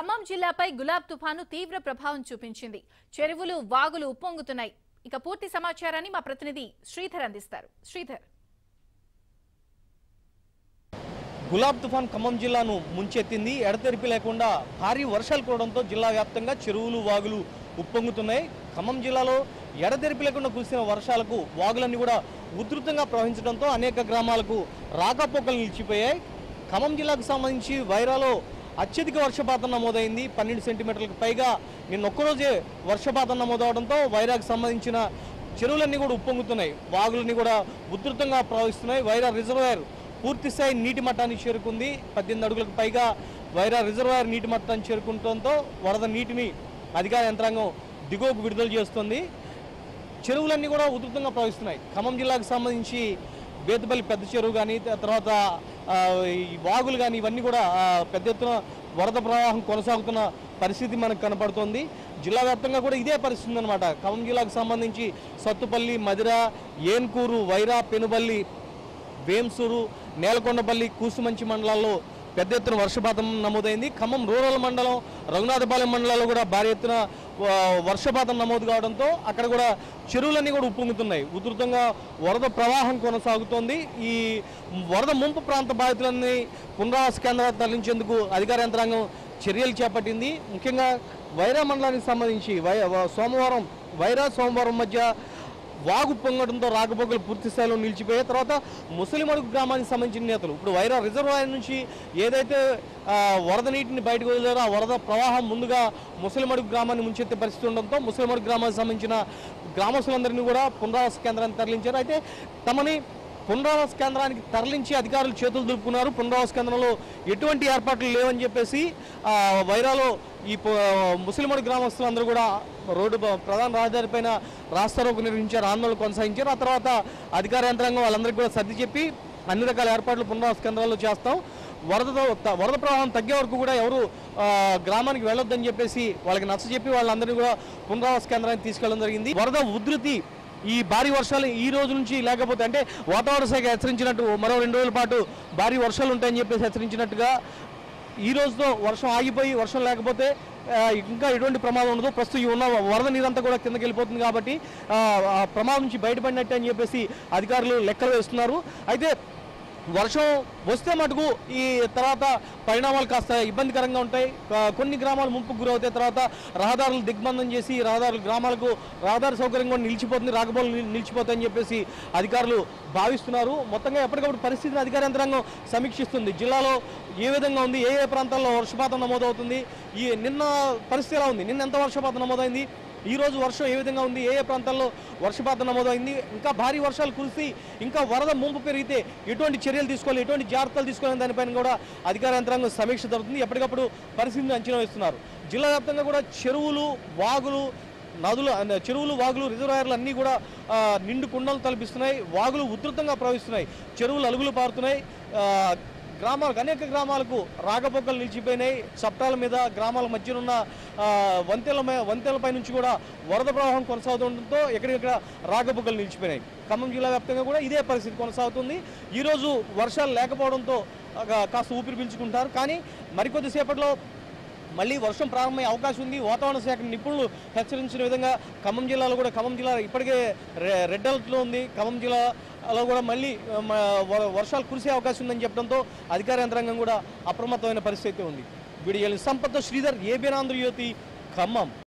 ఖమ్మం జిల్లాపై గులాబ్ తుఫాను తీవ్ర ప్రభావం చూపించింది. చెరువులు, వాగులు ఉప్పొంగుతున్నాయి. ఇక పూర్తి సమాచారాన్ని మా ప్రతినిధి శ్రీధర్ అందిస్తారు. శ్రీధర్, గులాబ్ తుఫాన్ ఖమ్మం జిల్లాను ముంచెత్తింది. ఎడతెరిపి లేకుండా భారీ వర్షాలు కురవడంతో జిల్లా వ్యాప్తంగా చెరువులు, వాగులు ఉప్పొంగుతున్నాయి. ఖమ్మం జిల్లాలో ఎడతెరిపి లేకుండా కురిసిన వర్షాలకు వాగులన్నీ కూడా ఉధృతంగా ప్రవహించడంతో అనేక గ్రామాలకు రాకపోకలు నిలిచిపోయాయి. ఖమ్మం జిల్లాకు సంబంధించి వైరాలో అత్యధిక వర్షపాతం నమోదైంది. 12 సెంటీమీటర్లకు పైగా నిన్న ఒక్కరోజే వర్షపాతం నమోదవడంతో వైరాకు సంబంధించిన చెరువులన్నీ కూడా ఉప్పొంగుతున్నాయి. వాగులన్నీ కూడా ఉధృతంగా ప్రవహిస్తున్నాయి. వైరా రిజర్వాయర్ పూర్తిస్థాయి నీటి మట్టానికి చేరుకుంది. 18 అడుగులకు పైగా వైరా రిజర్వాయర్ నీటి మట్టానికి చేరుకుంటడంతో వరద నీటిని అధికార యంత్రాంగం దిగువకు విడుదల చేస్తుంది. చెరువులన్నీ కూడా ఉధృతంగా ప్రవహిస్తున్నాయి. ఖమ్మం జిల్లాకు సంబంధించి బేతుపల్లి పెద్ద చెరువు కానీ, తర్వాత ఈ వాగులు కానీ ఇవన్నీ కూడా పెద్ద ఎత్తున వరద ప్రవాహం కొనసాగుతున్న పరిస్థితి మనకు కనపడుతోంది. జిల్లా వ్యాప్తంగా కూడా ఇదే పరిస్థితి ఉందన్నమాట. ఖమ్మం జిల్లాకు సంబంధించి సత్తుపల్లి, మదిర, ఏన్కూరు, వైరా, పెనుబల్లి, వేంసూరు, నేలకొండపల్లి, కూసుమంచి మండలాల్లో పెద్ద ఎత్తున వర్షపాతం నమోదైంది. ఖమ్మం రూరల్ మండలం, రఘునాథపాలెం మండలాల్లో కూడా భారీ ఎత్తున వర్షపాతం నమోదు కావడంతో అక్కడ కూడా చెరువులన్నీ కూడా ఉప్పొంగుతున్నాయి. ఉధృతంగా వరద ప్రవాహం కొనసాగుతోంది. ఈ వరద ముంపు ప్రాంత బాధితులన్నీ పునరావాస కేంద్రాలు తరలించేందుకు అధికార యంత్రాంగం చర్యలు చేపట్టింది. ముఖ్యంగా వైరా మండలానికి సంబంధించి సోమవారం మధ్య వాగు పొంగడంతో రాకపోకలు పూర్తి స్థాయిలో నిలిచిపోయాయి. తర్వాత ముసలిమడుగు గ్రామానికి సంబంధించిన నేతలు ఇప్పుడు వైరా రిజర్వాయర్ నుంచి ఏదైతే వరద నీటిని బయటకు వదిలారో ఆ వరద ప్రవాహం ముందుగా ముసలిమడుగు గ్రామాన్ని ముంచెత్తే పరిస్థితి ఉండడంతో ముసలిమడుగు గ్రామానికి సంబంధించిన గ్రామస్తులందరినీ కూడా పునరావాస కేంద్రానికి తరలించారు. అయితే తమని పునరావాస కేంద్రానికి తరలించి అధికారులు చేతులు దులుపుకున్నారు. పునరావాస కేంద్రంలో ఎటువంటి ఏర్పాట్లు లేవని చెప్పేసి వైరాలో ఈ ముస్లింమడు గ్రామస్తులందరూ కూడా రోడ్డు ప్రధాన రహదారి పైన రాస్తారోకో నిర్వహించారు, ఆందోళన కొనసాగించారు. ఆ తర్వాత అధికార యంత్రాంగం వాళ్ళందరికీ కూడా సర్ది చెప్పి అన్ని రకాల ఏర్పాట్లు పునరావాస కేంద్రాల్లో చేస్తాం, వరద ప్రవాహం తగ్గే వరకు కూడా ఎవరు గ్రామానికి వెళ్ళొద్దని చెప్పేసి వాళ్ళకి నచ్చజెప్పి వాళ్ళందరినీ కూడా పునరావాస కేంద్రానికి తీసుకెళ్ళడం జరిగింది. వరద ఉధృతి ఈ భారీ వర్షాలు ఈ రోజు నుంచి లేకపోతే అంటే వాతావరణ శాఖ హెచ్చరించినట్టు మరో 2 రోజుల పాటు భారీ వర్షాలు ఉంటాయని చెప్పేసి హెచ్చరించినట్టుగా ఈ రోజుతో వర్షం ఆగిపోయి వర్షం లేకపోతే ఇంకా ఎటువంటి ప్రమాదం ఉండదు. ప్రస్తుతం ఉన్న వరద నీరంతా కూడా కిందకి వెళ్ళిపోతుంది కాబట్టి ప్రమాదం నుంచి బయటపడినట్టే అని చెప్పేసి అధికారులు లెక్కలు వేస్తున్నారు. అయితే వర్షం వస్తే మటుకు ఈ తర్వాత పరిణామాలు కాస్త ఇబ్బందికరంగా ఉంటాయి. కొన్ని గ్రామాలు ముంపుకు గురవుతాయి. తర్వాత రహదారులు దిగ్బంధం చేసి రహదారి సౌకర్యం కూడా నిలిచిపోతుంది, రాకపోకలు నిలిచిపోతాయని చెప్పేసి అధికారులు భావిస్తున్నారు. మొత్తంగా ఎప్పటికప్పుడు పరిస్థితిని అధికార యంత్రాంగం సమీక్షిస్తుంది. జిల్లాలో ఏ విధంగా ఉంది, ఏ ప్రాంతాల్లో వర్షపాతం నమోదవుతుంది, నిన్న పరిస్థితి ఎలా ఉంది, నిన్న ఎంత వర్షపాతం నమోదైంది, ఈ రోజు వర్షం ఏ విధంగా ఉంది, ఏ ప్రాంతాల్లో వర్షపాతం నమోదైంది, ఇంకా భారీ వర్షాలు కురిసి ఇంకా వరద ముంపు పెరిగితే ఎటువంటి చర్యలు తీసుకోవాలి, ఎటువంటి జాగ్రత్తలు తీసుకోవాలని దానిపైన కూడా అధికార యంత్రాంగం సమీక్ష జరుగుతుంది. ఎప్పటికప్పుడు పరిస్థితిని అంచనా వేస్తున్నారు. జిల్లా వ్యాప్తంగా కూడా చెరువులు, వాగులు, రిజర్వాయర్లు అన్నీ కూడా నిండు కుండలు తలపిస్తున్నాయి. వాగులు ఉధృతంగా ప్రవహిస్తున్నాయి, చెరువులు అలుగులు పారుతున్నాయి. అనేక గ్రామాలకు రాకపోకలు నిలిచిపోయినాయి. చప్టాల మీద గ్రామాల మధ్యనున్న వంతెనలపై నుంచి కూడా వరద ప్రవాహం కొనసాగుతుండటంతో ఎక్కడికక్కడ రాకపోకలు నిలిచిపోయినాయి. ఖమ్మం జిల్లా వ్యాప్తంగా కూడా ఇదే పరిస్థితి కొనసాగుతుంది. ఈరోజు వర్షాలు లేకపోవడంతో కాస్త ఊపిరి పీల్చుకుంటారు. కానీ మరికొద్దిసేపట్లో మళ్ళీ వర్షం ప్రారంభమయ్యే అవకాశం ఉంది. వాతావరణ శాఖ నిపుణులు హెచ్చరించిన విధంగా ఖమ్మం జిల్లా ఇప్పటికే రెడ్ అలర్ట్లో ఉంది. ఖమ్మం జిల్లాలో కూడా మళ్ళీ వర్షాలు కురిసే అవకాశం ఉందని చెప్పడంతో అధికార యంత్రాంగం కూడా అప్రమత్తమైన పరిస్థితి ఉంది. Video Sampath, Sridhar, ABN Andhra Jyothi, Khammam.